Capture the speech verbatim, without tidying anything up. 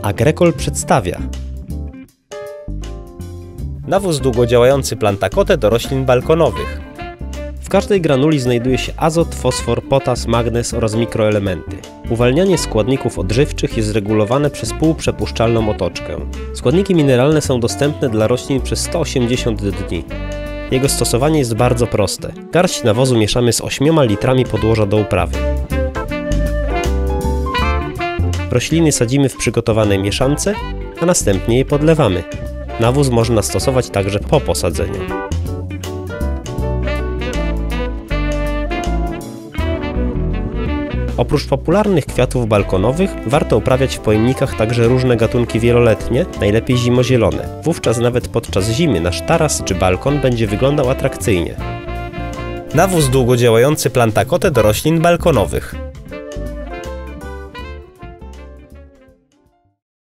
Agrecol przedstawia nawóz długodziałający Plantakote do roślin balkonowych. W każdej granuli znajduje się azot, fosfor, potas, magnez oraz mikroelementy. Uwalnianie składników odżywczych jest regulowane przez półprzepuszczalną otoczkę. Składniki mineralne są dostępne dla roślin przez sto osiemdziesiąt dni. Jego stosowanie jest bardzo proste. Garść nawozu mieszamy z ośmioma litrami podłoża do uprawy. Rośliny sadzimy w przygotowanej mieszance, a następnie je podlewamy. Nawóz można stosować także po posadzeniu. Oprócz popularnych kwiatów balkonowych warto uprawiać w pojemnikach także różne gatunki wieloletnie, najlepiej zimozielone. Wówczas nawet podczas zimy nasz taras czy balkon będzie wyglądał atrakcyjnie. Nawóz długodziałający Plantakote do roślin balkonowych.